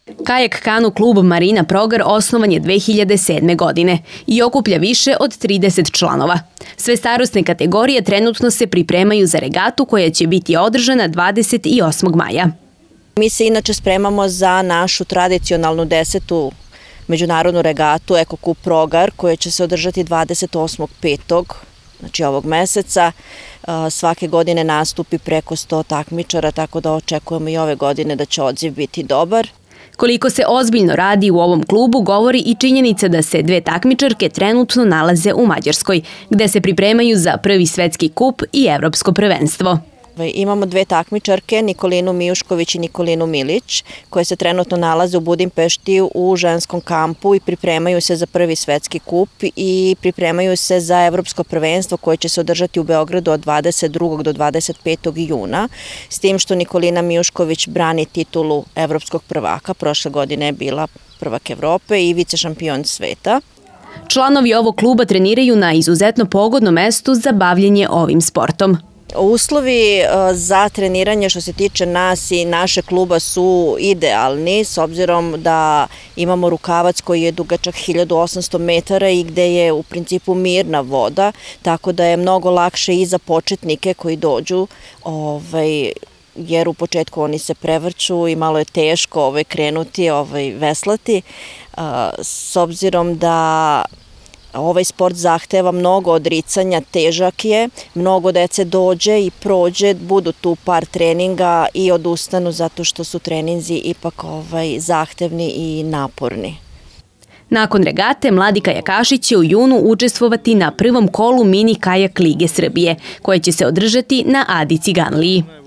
Kajak kanu klub Marina Progar osnovan je 2007. godine i okuplja više od 30 članova. Sve starosne kategorije trenutno se pripremaju za regatu koja će biti održana 28. maja. Mi se inače spremamo za našu tradicionalnu 10. međunarodnu regatu Eko Kup Progar koja će se održati 28.5. znači ovog meseca. Svake godine nastupi preko 100 takmičara, tako da očekujemo i ove godine da će odziv biti dobar. Koliko se ozbiljno radi u ovom klubu govori i činjenica da se dve takmičarke trenutno nalaze u Mađarskoj, gde se pripremaju za prvi svetski kup i evropsko prvenstvo. Imamo dve takmičarke, Nikolinu Mijušković i Nikolinu Milić, koje se trenutno nalaze u Budimpešti u ženskom kampu i pripremaju se za prvi svetski kup i pripremaju se za evropsko prvenstvo koje će se održati u Beogradu od 22. do 25. juna, s tim što Nikolina Mijušković brani titulu evropskog prvaka, prošle godine je bila prvak Evrope i vice šampion sveta. Članovi ovog kluba treniraju na izuzetno pogodnom mestu za bavljenje ovim sportom. Uslovi za treniranje što se tiče nas i naše kluba su idealni, s obzirom da imamo rukavac koji je dugačak 1800 metara i gde je u principu mirna voda, tako da je mnogo lakše i za početnike koji dođu, jer u početku oni se prevrću i malo je teško krenuti, veslati, s obzirom da ovaj sport zahteva mnogo odricanja, težak je, mnogo dece dođe i prođe, budu tu par treninga i odustanu zato što su treninzi ipak zahtevni i naporni. Nakon regate, mladi kajakaši će u junu učestvovati na prvom kolu mini kajak Lige Srbije, koje će se održati na Adi Ciganliji.